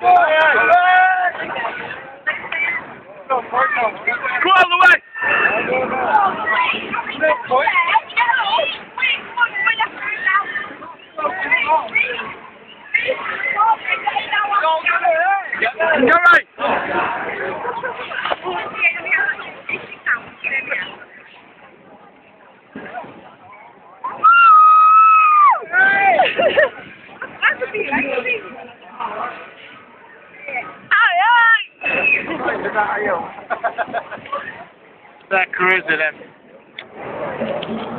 Go all the way! Go right! That cruise it in.